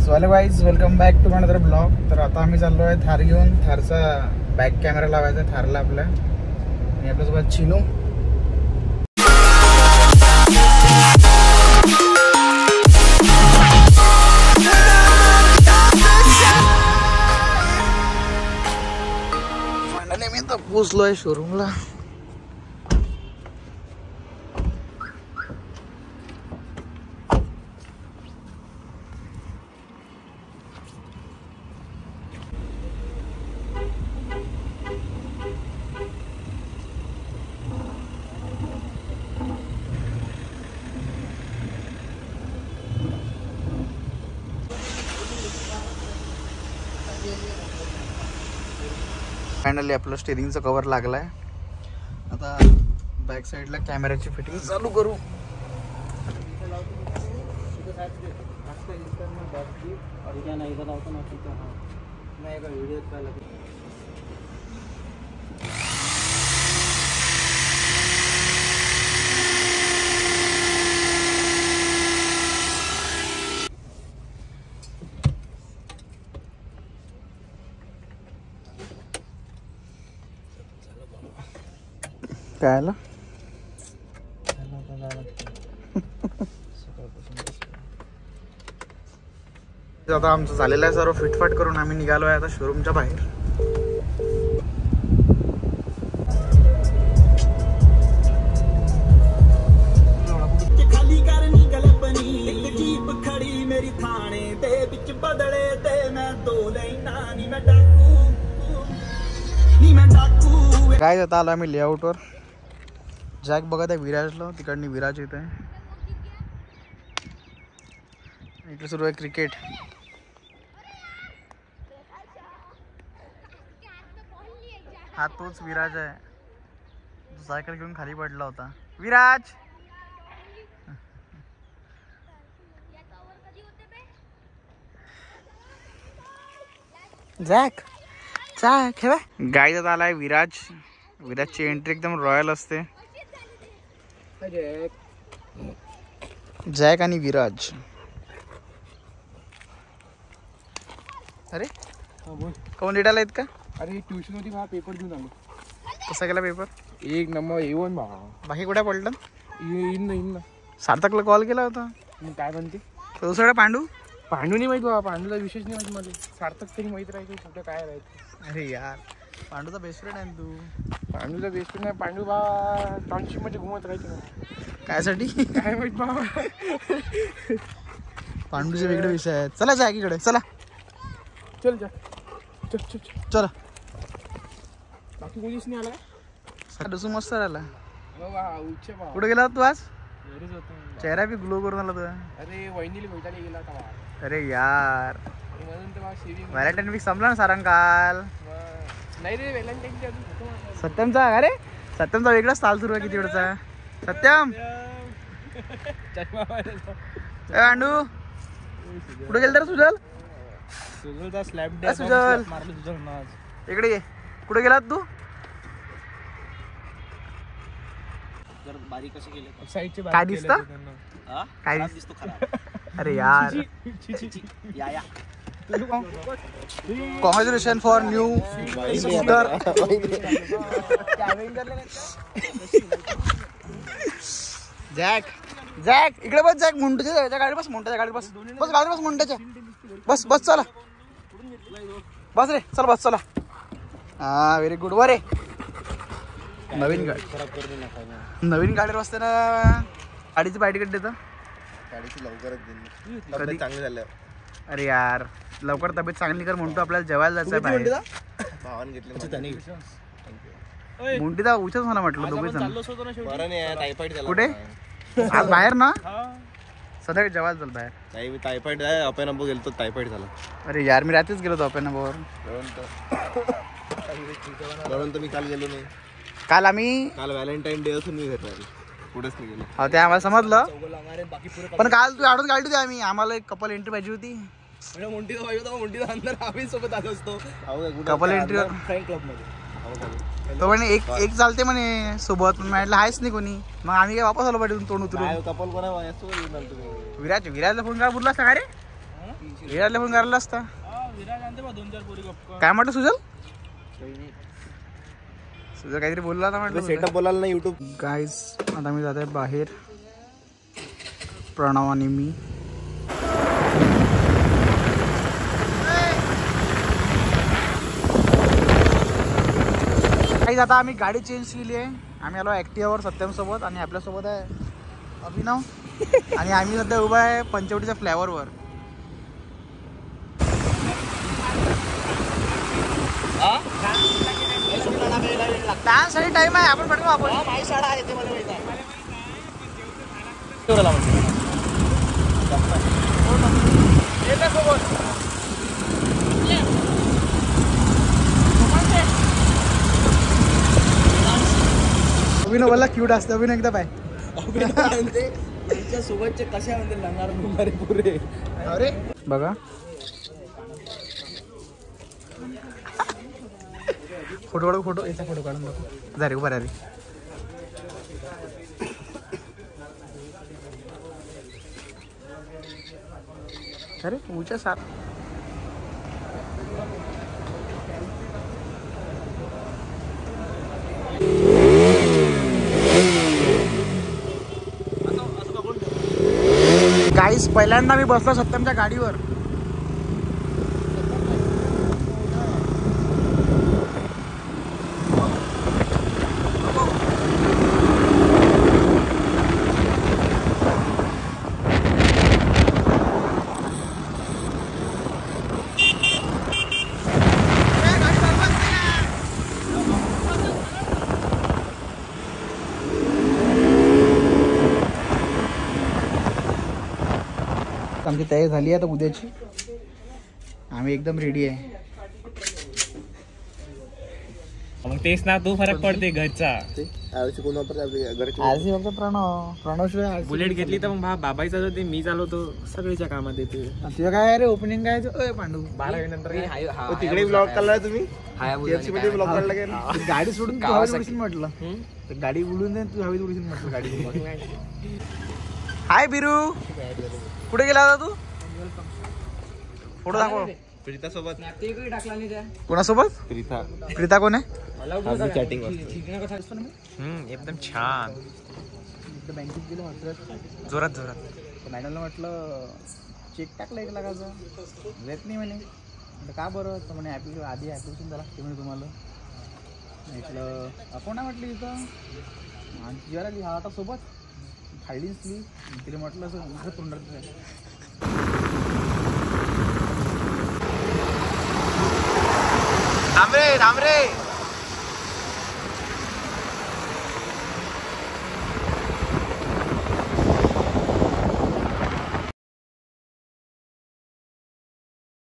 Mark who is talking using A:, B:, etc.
A: So hello guys, welcome back to another blog. तर आता आम्ही चाललो आहे थार घेऊन. थारचा बॅक कॅमेरा लावायचा आहे थारला आपल्या. आणि आपल्यासोबत चिनू. फायनली मी आता पोचलोय शोरूमला. फायनली आपलं स्टेरिंगचा कव्हर लागलाय. आता बॅक साईडला कॅमेऱ्याची फिटिंग चालू करू. काय आला आता आमचं झालेलं आहे सर्व फिटफाट करून आम्ही निघालो आहे आता शोरूमच्या बाहेर. काय आता आलो आम्ही लेआउटवर. जॅक बघत आहे विराजला. तिकडनी विराज येत आहे. इकडे सुरू आहे क्रिकेट. हा तोच विराज आहे. सायकल घेऊन खाली पडला होता. विराज जॅक जॅक हे गाईचा आलाय विराज. विराजची एंट्री एकदम रॉयल असते. जॅक आणि विराज. अरे कोण लेट आला का?
B: अरे ट्युशन होती मला, पेपर देऊन आलो.
A: कसा गेला पेपर?
B: एक नंबर येऊन बा.
A: बाकी कुठे पडलं?
B: येईन ना.
A: सार्थकला कॉल केला होता.
B: मग काय म्हणते?
A: दुसरा पांडू
B: नाही माहित बाबा. पांडूला विशेष नाही माहिती मला. सार्थक तरी माहित राहायचं कुठं काय राहायचं.
A: अरे यार, पांडूचा बेस्ट फ्रेंड आहे तू.
B: पांडूचा बेस्ट फ्रेंड आहे. पांडू बा टाउनशिप मध्ये घुमत राहायचं ना.
A: कायसाठी
B: काय माहित बाबा.
A: पांडूचे वेगळे विषय आहेत. चला जॅक इकडे चला.
B: चल जा. चल चल
A: चला.
B: बाकी कोणीच नाही आला.
A: डसू मस्त राहिला.
B: बाबा
A: कुठे गेला तू आज?
B: घरीच होतो.
A: चेहरा बी ग्लो करून आला तुझा.
B: अरे वहिनीला भेटायला गेला होता.
A: अरे यार,
B: म्हणून तर शेविंग.
A: व्हॅलेंटाईन वीक संपला ना सारंग काल.
B: नाही रे, व्हॅलेंटाईनच्या अजून.
A: सत्यमचा अरे सत्यमचा वेगळाच ताल सुरू आहे किती वेळचा. सत्यम पांडू कुठे गेल तर सुजल? सुजल इकडे ये. कुठे गेलात तू? काय दिसत? काय दिसत? अरे यार, congratulation for new scooter. Jack Jack इकडे बस. जॅक मुंड्याच्या गाडी बस. मुंड्याच्या गाडी बस. बस गाडी बस मुंड्याच्या. बस बस चला. बस रे चल. बस चला. हा व्हेरी गुड. वर रे नवीन गाडीवर बसते ना. गाडीची पाय तिकीट देतं.
C: गाडीची लवकरच कधी चांगली झालं.
A: अरे यार, लवकर तब्येत चांगली कर म्हणतो. आपल्याला जेवायला जायचं बाहेर.
C: भावान घेतले.
A: मुंडीचा उचच मला म्हटलं दोघे जण. कुठे आज बाहेर ना? सध्या जेवायला चल बाहेर.
C: नाही मी टायफॉइड आहे. अपेनंबो गेलो. टायफॉइड झाला.
A: अरे यार, मी रात्रीच गेलो होतो अपेनंबोवर.
C: म्हणून तर मी काल गेलो नाही.
A: काल
C: व्हॅलेंटाईन डे असून मी घरी पुढेच नाही गेलो.
A: हा ते आम्हाला समजलं. पण काल तू आडून काढली होती आम्ही. आम्हाला एक कपल एंट्री पाहिजे होती. कपल एंट्री तो म्हणे एक चालते म्हणे सोबत. म्हटलं आहेच नाही कोणी. मग आम्ही काय वापस आलो पाहिजे तोंड उतरून.
C: कपल
A: विराजला फोन काय बोलला असता का रे? विराटला फोन करायला असता. काय म्हटलं सुजल? सुजल काहीतरी बोलला होता म्हटलं.
C: सेटअप बोलायला ना युट्यूब.
A: गाईज आता मी जात आहे बाहेर. प्रणव आणि मी. गाईज आता आम्ही गाडी चेंज केली आहे. आम्ही आलो ॲक्टिवावर सत्यम सोबत आणि आपल्यासोबत आहे अभिनव. आणि आम्ही सध्या उभा आहे पंचवटीच्या फ्लायओव्हरवर. डान्ससाठी टाइम आहे. आपण पटकन आपण अभिनव बोलला क्यूट असतं. अभिनव एकदा पाय
C: सोबतचे कशा म्हणते लंगार पुरे.
A: अरे बघा फोटो याचा फोटो काढून बघ. जा रे उभा रे. अरे उच्या सार गाईस पहिल्यांदा मी बसलो सत्यमच्या गाडीवर. आमची तयारी झाली आहे आता उद्याची. आम्ही एकदम रेडी आहे.
B: मग तेच ना तू फरक पडते घरचा.
C: कोण वापरते
A: आरसी फक्त प्रणव शिवाय
B: बुलेट घेतली तर मग बाबाई चालवते, मी चालवतो, सगळीच्या कामात येते.
A: तुझं काय रे ओपनिंग काय पांडू?
B: 12 नंतर
C: तिकडे ब्लॉग काढला तुम्ही. मध्ये ब्लॉग काढला गेला.
A: गाडी सोडून तू हवेत उडशील म्हटलं. गाडी उडून दे तू हवेत उडशील म्हटलं गाडी. हाय बिरू, कुठे गेला होता तू? फोटो दाखव.
C: प्रीता सोबत.
A: कोणासोबत?
C: प्रीता.
A: प्रीता कोण आहे?
C: चॅटिंग
B: एकदम छान.
A: बँकेत गेलो म्हटलं
B: जोरात.
A: मॅडमला म्हटलं चेक टाकलं 1 लाखाचा. येत नाही म्हणे. म्हटलं का बरं? तर म्हणे आधी ॲप्लिकेशन झाला ते म्हणे तुम्हाला. म्हटलं अकाउंट आहे म्हटलं इथं. आणि तिच्यावर आली आता सोबत फायली दिसली. तिला म्हटलं असं माझं तोंडात
C: थांब रे